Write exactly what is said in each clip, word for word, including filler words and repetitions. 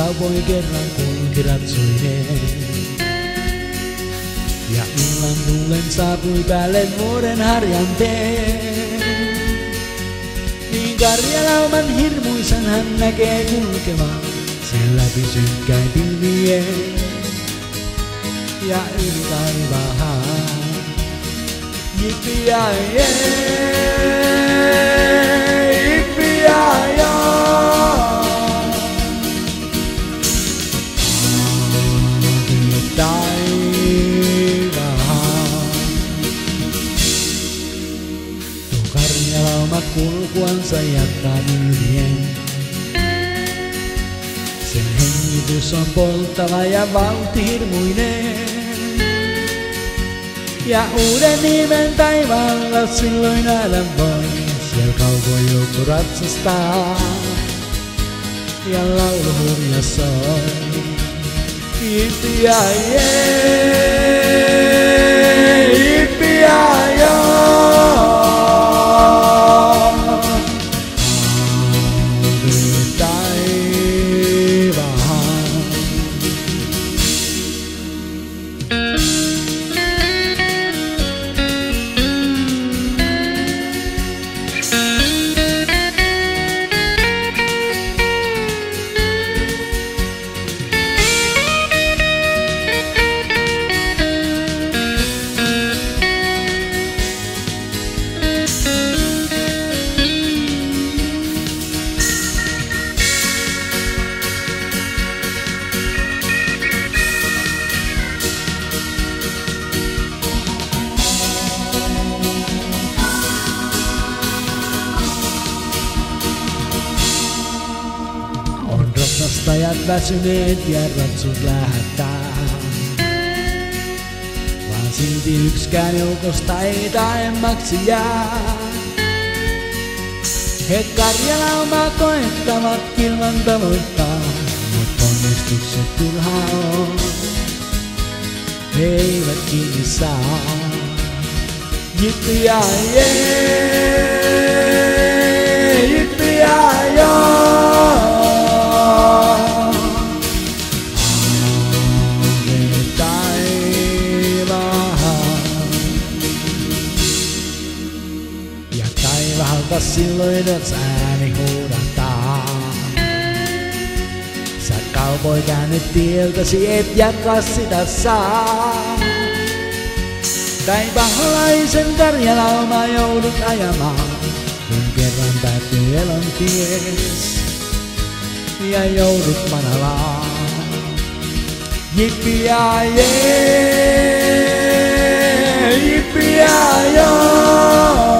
cowboy kerran kulki ratsuineen. Ja illan tullen saapui päälle vuoden harjanteen. Niin karjalauman hirmuisan hän näkee kulkevan sen läpi synkkäin pilvien. Ja yli taivaan jippi-jai-jee, jippi-jai-jaa. Aaville taivaan. Tuo karjalauma kulkuansa jatkaa pilvien. Sen hengitys on polttava ja vauhti hirmuinen. Ja uuden nimen taivaalla silloin nähdä voi. Siellä cowboy joukko ratsastaa ja laulu hurja soi. Jippi-jai-jee, jippi-jai-jaa. Aaville taivaan. Ratsastajat väsyneet ja ratsut lähettää. Vaan silti ykskään joukosta ei taemmaksi jää. He karjalaumaa koettavat kilvan tavoittaa, mut ponnistukset turhaa on. He eivät kiinni saa. Jippi-jai-jee, jippi-jai-jaa. Taivahalta silloin jos ääni huudahtaa. Sä cowboy käännyt tieltäsi, et jakaa sitä saa. Taivahalaisen karjalauma joudut ajamaan, kun kerran päättyy elon ties. Ja joudut manalaan. Jippi-jai-jee, jippi-jai-jaa.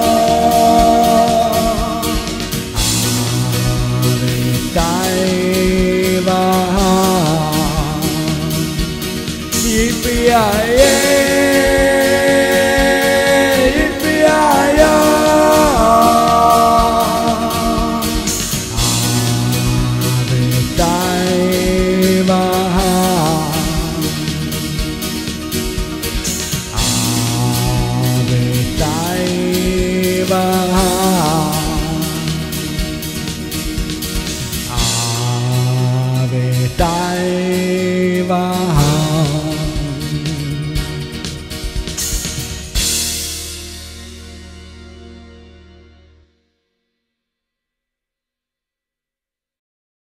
Taivaan, jippi-jai-jee.